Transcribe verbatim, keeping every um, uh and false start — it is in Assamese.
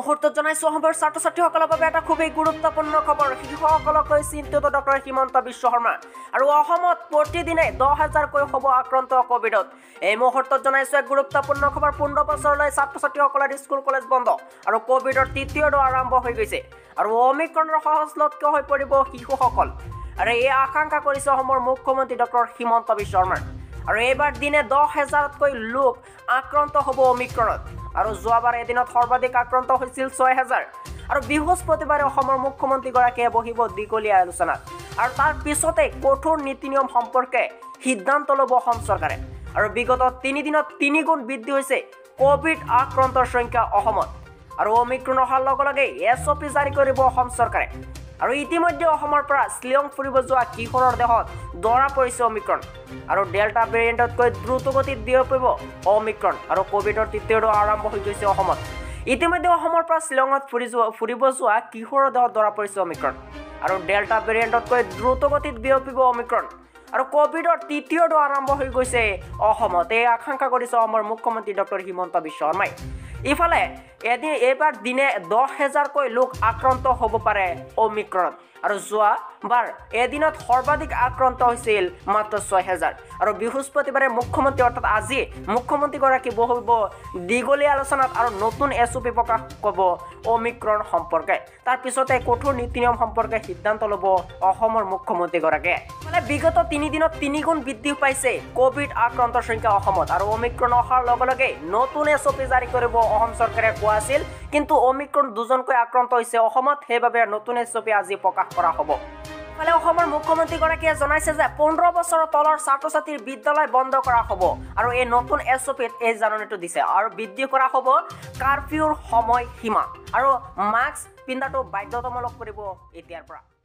মুহূৰ্তত জনাইছো অসমৰ ছাত্ৰ ছাত্ৰীসকলৰ বাবে এটা খুবেই গুৰুত্বপূৰ্ণ খবৰ। শিশুসকলক লৈ চিন্তিত ডক্টৰ হিমন্ত বিশ্ব শৰ্মা। আৰু অসমত প্ৰতিদিনে দহ হাজাৰকৈ হ'ব আক্ৰান্ত কোভিডত। এই মুহূৰ্তত জনাইছো এক গুৰুত্বপূৰ্ণ খবৰ। পোন্ধৰ বছৰলৈ ছাত্ৰ ছাত্ৰীসকলৰ স্কুল কলেজ বন্ধ আৰু কোভিডৰ তৃতীয় ঢৌ আৰম্ভ হৈ গৈছে। আৰু অমিক্ৰণৰ সহজলভ্য হৈ পৰিব শিশুসকল। আৰু এই আশংকা কৰিছে অসমৰ মুখ্যমন্ত্ৰী ডক্টৰ হিমন্ত বিশ্ব শৰ্মা। আৰু এইবাৰ দিনে দহ হাজাৰতকৈ লোক আক্ৰান্ত হ'ব অমিক্ৰণত। আৰু যোৱাবাৰ এদিনত সৰ্বাধিক আক্ৰান্ত হৈছিল ছয় হাজাৰ। আৰু বৃহস্পতিবাৰে অসমৰ মুখ্যমন্ত্ৰীগৰাকীয়ে বহিব দীঘলীয়া আলোচনাত। আৰু তাৰ পিছতে কঠোৰ নীতি নিয়ম সম্পৰ্কে সিদ্ধান্ত ল'ব অসম চৰকাৰে। আৰু বিগত তিনিদিনত তিনিগুণ বৃদ্ধি হৈছে কোভিড আক্ৰান্তৰ সংখ্যা অসমত। আৰু অমিক্ৰণ অহাৰ লগে লগে এছ অ' পি জাৰি কৰিব অসম চৰকাৰে। আৰু ইতিমধ্যে অসমৰ পৰা শ্বিলং ফুৰিব যোৱা কিশোৰৰ দেহত ধৰা পৰিছে অমিক্ৰণ। আৰু ডেল্টা ভেৰিয়েণ্টতকৈ দ্ৰুতগতিত বিয়পিব অমিক্ৰণ। আৰু কোভিডৰ তৃতীয় ঢৌ আৰম্ভ হৈ গৈছে অসমত। ইতিমধ্যে অসমৰ পৰা শ্বিলঙত ফুৰি যোৱা ফুৰিব যোৱা কিশোৰৰ দেহত ধৰা পৰিছে অমিক্ৰণ। আৰু ডেল্টা ভেৰিয়েণ্টতকৈ দ্ৰুতগতিত বিয়পিব অমিক্ৰণ। আৰু কোভিডৰ তৃতীয় ঢৌ আৰম্ভ হৈ গৈছে অসমত। এই আশংকা কৰিছে অসমৰ মুখ্যমন্ত্ৰী ডক্টৰ হিমন্ত বিশ্ব শৰ্মাই। ইফালে এদিন এইবাৰ দিনে দহ হাজাৰকৈ লোক আক্ৰান্ত হ'ব পাৰে অমিক্ৰণত। আৰু যোৱাবাৰ এদিনত সৰ্বাধিক আক্ৰান্ত হৈছিল মাত্ৰ ছয় হাজাৰ। আৰু বৃহস্পতিবাৰে মুখ্যমন্ত্ৰী অৰ্থাৎ আজি মুখ্যমন্ত্ৰীগৰাকী বহিব দীঘলীয়া আলোচনাত আৰু নতুন এছ অ' পি প্ৰকাশ কৰিব অমিক্ৰণ সম্পৰ্কে। তাৰ পিছতে কঠোৰ নীতি নিয়ম সম্পৰ্কে সিদ্ধান্ত ল'ব অসমৰ মুখ্যমন্ত্ৰীগৰাকীয়ে। মানে বিগত তিনিদিনত তিনিগুণ বৃদ্ধি পাইছে কোভিড আক্ৰান্তৰ সংখ্যা অসমত। আৰু অমিক্ৰণ অহাৰ লগে লগে নতুন এছ অ' পি জাৰি কৰিব অসম চৰকাৰে কোৱা আছিল। কিন্তু অমিক্ৰণ দুজনকৈ আক্ৰান্ত হৈছে অসমত, সেইবাবে নতুন এছ অ' পি আজি প্ৰকাশ কৰা হ'ব। ইফালে অসমৰ মুখ্যমন্ত্ৰীগৰাকীয়ে জনাইছে যে পোন্ধৰ বছৰৰ তলৰ ছাত্ৰ ছাত্ৰীৰ বিদ্যালয় বন্ধ কৰা হ'ব। আৰু এই নতুন এছ অ' পিত এই জাননীটো দিছে। আৰু বৃদ্ধি কৰা হ'ব কাৰফিউৰ সময় সীমা। আৰু মাস্ক পিন্ধাটো বাধ্যতামূলক কৰিব এতিয়াৰ পৰা।